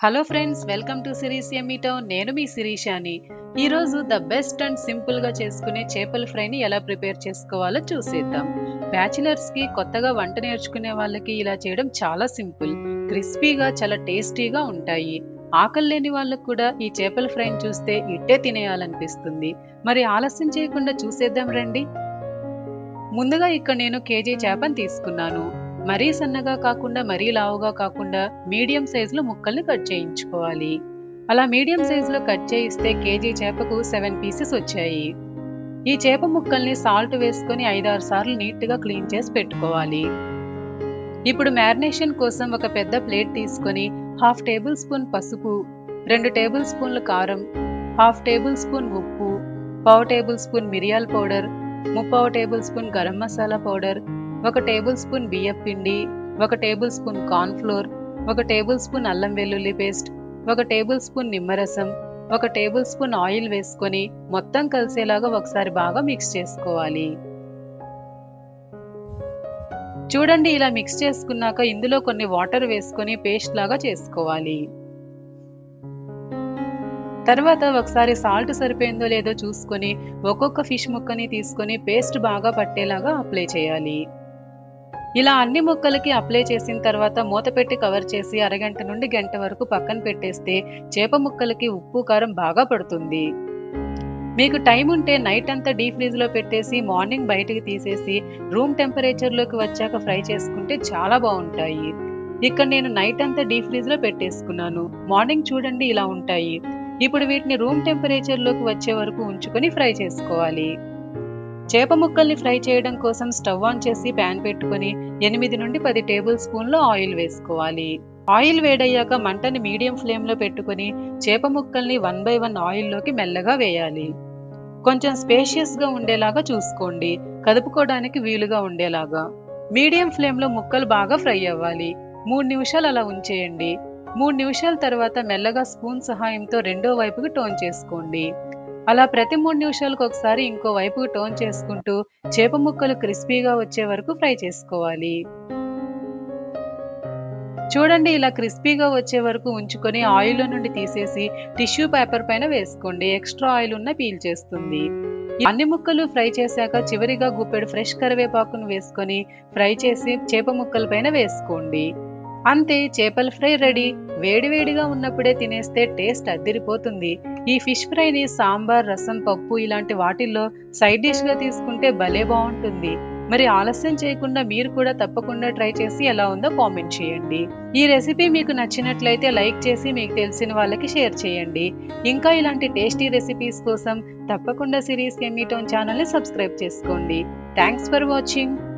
Hello friends, welcome to Siri's yummy town. నేను మీ శిరీషాని. ఈరోజు ద బెస్ట్ అండ్ సింపుల్గా చేసుకునే చేపల ఫ్రైని ఎలా ప్రిపేర్ చేసుకోవాలో చూసేద్దాం. బ్యాచిలర్స్కి, కొత్తగా వంట నేర్చుకునే వాళ్ళకి ఇలా చేయడం చాలా సింపుల్. క్రిస్పీగా, చాలా టేస్టీగా ఉంటాయి. ఆకలి లేని వాళ్ళకు కూడా ఈ చేపల ఫ్రైని చూస్తే ఇట్టే తినేయాలనిపిస్తుంది. మరి ఆలస్యం చేయకుండా చూసేద్దాం రండి. ముందుగా ఇక్కడ నేను కేజీ చేపని తీసుకున్నాను. మరీ సన్నగా కాకుండా మరీ లావుగా కాకుండా మీడియం సైజులో ముక్కల్ని కట్ చేయించుకోవాలి. అలా మీడియం సైజులో కట్ చేయిస్తే కేజీ చేపకు 7 పీసెస్ వచ్చాయి. ఈ చేప ముక్కల్ని సాల్ట్ వేసుకొని 5-6 సార్లు నీట్గా క్లీన్ చేసి పెట్టుకోవాలి. ఇప్పుడు మ్యారినేషన్ కోసం ఒక పెద్ద ప్లేట్ తీసుకొని 1/2 టేబుల్ స్పూన్ పసుపు, 2 టేబుల్ స్పూన్ల కారం, 1/2 టేబుల్ స్పూన్ ఉప్పు, 1/4 టేబుల్ స్పూన్ మిరియాల powder, 3/4 tablespoon garam masala powder, 1 tablespoon బియ్యం పిండి, 1 tablespoon corn flour, 1 tablespoon అల్లం వెల్లుల్లి పేస్ట్, 1 టేబుల్ స్పూన్ నిమ్మరసం, 1 టేబుల్ స్పూన్ ఆయిల్ వేసుకొని మొత్తం కలిసేలాగా ఒకసారి బాగా మిక్స్ చేసుకోవాలి. చూడండి, ఇలా మిక్స్ చేసుకున్నాక ఇందులో కొన్ని వాటర్ వేసుకొని పేస్ట్ లాగా చేసుకోవాలి. తర్వాత ఒకసారి సాల్ట్ సరిపోయిందో లేదో చూసుకొని ఒక్కొక్క ఫిష్ ముక్కని తీసుకొని పేస్ట్ బాగా పట్టేలాగా అప్లై చేయాలి. ఇలా అన్ని ముక్కలకి అప్లై చేసిన తర్వాత మూత పెట్టి కవర్ చేసి అరగంట నుండి గంట వరకు పక్కన పెట్టేస్తే చేప ముక్కలకి ఉప్పు కారం బాగా పడుతుంది. మీకు టైం ఉంటే నైట్ అంతా డీప్ ఫ్రీజ్ లో పెట్టేసి మార్నింగ్ బయటికి తీసేసి రూమ్ టెంపరేచర్ లోకి వచ్చాక ఫ్రై చేసుకుంటే చాలా బాగుంటాయి. ఇక్కడ నేను నైట్ అంతా డీప్ ఫ్రీజ్ లో పెట్టేసుకున్నాను. మార్నింగ్ చూడండి ఇలా ఉంటాయి. ఇప్పుడు వీటిని రూమ్ టెంపరేచర్ లోకి వచ్చే వరకు ఉంచుకొని ఫ్రై చేసుకోవాలి. చేప ముక్కల్ని ఫ్రై చేయడం కోసం స్టవ్ ఆన్ చేసి ప్యాన్ పెట్టుకొని 8 నుండి 10 టేబుల్ స్పూన్ల ఆయిల్ వేసుకోవాలి. ఆయిల్ వేడయ్యాక మంటని మీడియం ఫ్లేమ్ లో పెట్టుకొని చేప ముక్కల్ని 1 బై 1 ఆయిల్లోకి మెల్లగా వేయాలి. కొంచెం స్పేషియస్ గా ఉండేలాగా చూసుకోండి, కదుపుకోవడానికి వీలుగా ఉండేలాగా. మీడియం ఫ్లేమ్ లో ముక్కలు బాగా ఫ్రై అవ్వాలి. 3 నిమిషాలు అలా ఉంచేయండి. 3 నిమిషాల తర్వాత మెల్లగా స్పూన్ సహాయంతో రెండో వైపుకి టర్న్ చేసుకోండి. అలా ప్రతి 3 నిమిషాలకు ఒకసారి ఇంకో వైపుకి టర్న్ చేసుకుంటూ చేప ముక్కలు క్రిస్పీగా వచ్చే వరకు ఫ్రై చేసుకోవాలి. చూడండి, ఇలా క్రిస్పీగా వచ్చే వరకు ఉంచుకొని ఆయిల్లో నుండి తీసేసి టిష్యూ పేపర్ పైన వేసుకోండి. ఎక్స్ట్రా ఆయిల్ ఉన్న పీల్చేస్తుంది. అన్ని ముక్కలు ఫ్రై చేశాక చివరిగా గుప్పెడు ఫ్రెష్ కరివేపాకును వేసుకొని ఫ్రై చేసి చేప ముక్కల పైన వేసుకోండి. అంతే, చేపల ఫ్రై రెడీ. వేడివేడిగా ఉన్నప్పుడే తినేస్తే టేస్ట్ అద్దిరిపోతుంది. ఈ ఫిష్ ఫ్రైని సాంబార్, రసం, పప్పు ఇలాంటి వాటిల్లో సైడ్ డిష్ గా తీసుకుంటే భలే బాగుంటుంది. మరి ఆలస్యం చేయకుండా మీరు కూడా తప్పకుండా ట్రై చేసి ఎలా ఉందో కామెంట్ చేయండి. ఈ రెసిపీ మీకు నచ్చినట్లయితే లైక్ చేసి మీకు తెలిసిన వాళ్ళకి షేర్ చేయండి. ఇంకా ఇలాంటి టేస్టీ రెసిపీస్ కోసం తప్పకుండా సిరీస్ యమ్మీ టౌన్ ఛానల్ని సబ్స్క్రైబ్ చేసుకోండి. Thanks for watching.